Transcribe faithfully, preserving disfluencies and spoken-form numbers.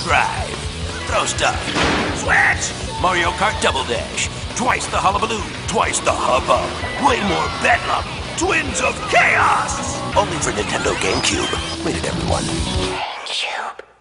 Drive. Throw stuff. Switch! Mario Kart Double Dash. Twice the hullabaloo, twice the hubbub. Way more bedlam. Twins of chaos! Only for Nintendo GameCube. Rated everyone. GameCube.